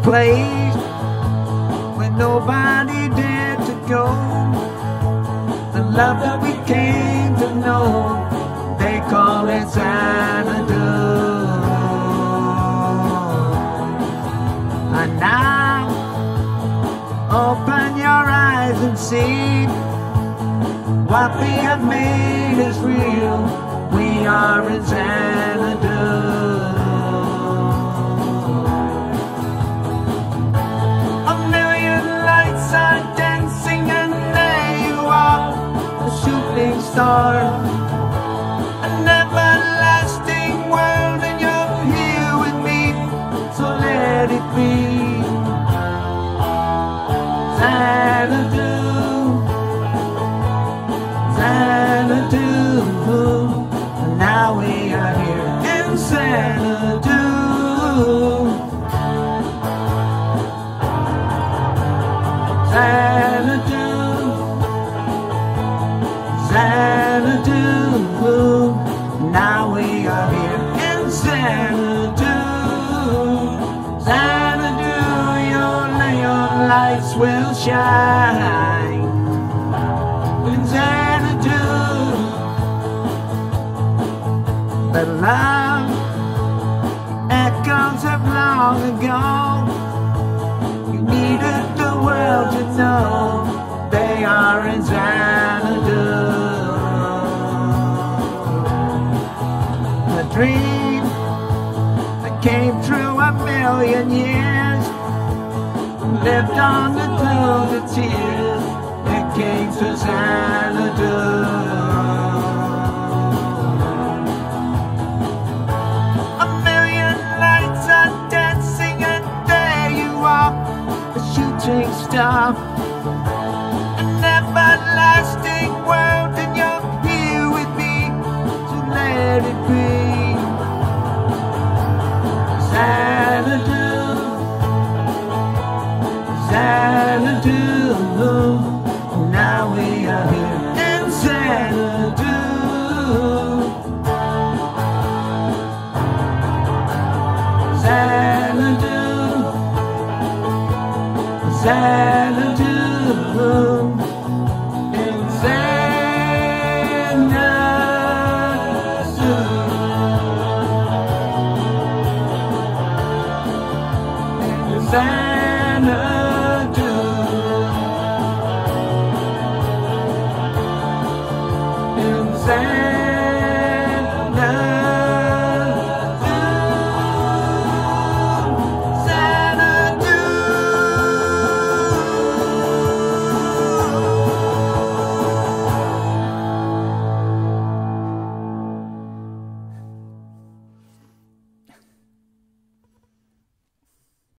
place where nobody dared to go. The love that we came to know, they call it Xanadu. And now, open your eyes and see what we have made is real. We are in Xanadu. Star, an everlasting world, and you're here with me, so let it be. Xanadu, Xanadu, and now we are here in Xanadu. Xanadu, Xanadu, now we are here in Xanadu. Xanadu, your lights will shine in Xanadu. The love echoes of long ago. You needed the world to know they are in Xanadu. A dream that came through a million years, lived on the through the tears. It came to Xanadu.